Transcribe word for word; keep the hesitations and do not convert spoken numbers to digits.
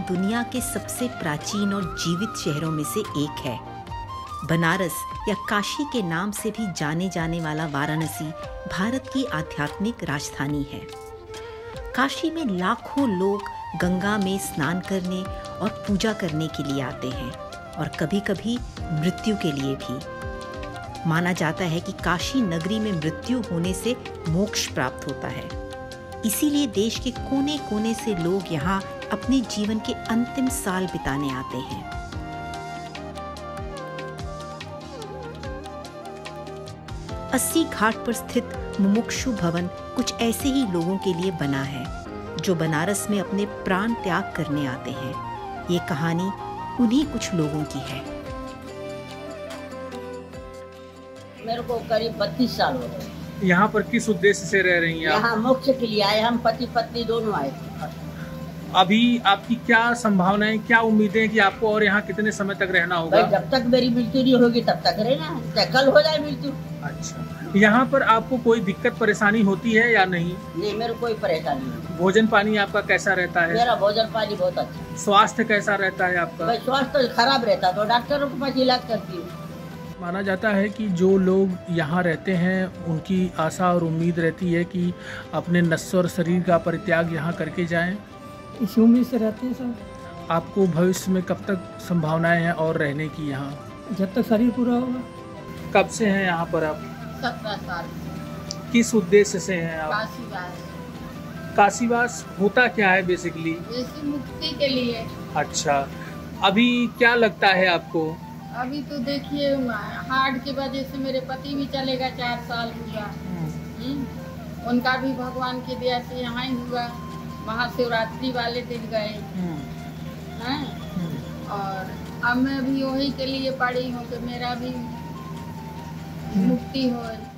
दुनिया के सबसे प्राचीन और जीवित शहरों में से एक है। बनारस या काशी के नाम से भी जाने जाने वाला वाराणसी भारत की आध्यात्मिक राजधानी है। काशी में लाखों लोग गंगा में स्नान करने और पूजा करने के लिए आते हैं और कभी-कभी मृत्यु के लिए भी। माना जाता है कि काशी नगरी में मृत्यु होने से मोक्ष प्राप्त होता है। इसीलिए देश के कोने-कोने से लोग यहाँ अपने जीवन के अंतिम साल बिताने आते हैं। अस्सी घाट पर स्थित मुमुक्षु भवन कुछ ऐसे ही लोगों के लिए बना है जो बनारस में अपने प्राण त्याग करने आते हैं। ये कहानी उन्हीं कुछ लोगों की है। मेरे को करीब बत्तीस साल हो गए। यहाँ पर किस उद्देश्य से रह रही हैं आप? यहाँ मोक्ष के लिए आए, हम पति पत्नी दोनों आए थे। अभी आपकी क्या संभावनाएं, क्या उम्मीदें हैं कि आपको और यहाँ कितने समय तक रहना होगा? भाई जब तक मेरी मृत्यु नहीं होगी तब तक रहना है, चाहे कल हो जाए मृत्यु। अच्छा, यहाँ पर आपको कोई दिक्कत परेशानी होती है या नहीं? नहीं, मेरे कोई परेशानी नहीं। भोजन पानी आपका कैसा रहता है? मेरा भोजन पानी बहुत अच्छा। स्वास्थ्य कैसा रहता है आपका? भाई स्वास्थ्य तो खराब रहता तो डॉक्टरों के पास इलाज करती हूँ। माना जाता है कि जो लोग यहाँ रहते हैं उनकी आशा और उम्मीद रहती है कि अपने नश्वर शरीर का परित्याग यहाँ करके जाएं। इसी उम्मीद से रहते हैं सब। आपको भविष्य में कब तक संभावनाएं हैं और रहने की यहाँ? जब तक शरीर पूरा होगा। कब से हैं यहाँ पर आप? सत्रह साल। किस उद्देश्य से हैं आप? काशीवास। काशीवास होता क्या है बेसिकली? ऐसी मुक्ति के लिए। अच्छा, अभी क्या लगता है आपको? अभी तो देखिए हार्ट की वजह से मेरे पति भी चलेगा, चार साल हुआ। हम्म, उनका भी भगवान की दया से यहाँ ही हुआ। महाशिवरात्रि वाले दिन गए हैं और अब मैं भी वही के लिए पड़ी हूँ कि मेरा भी मुक्ति हो।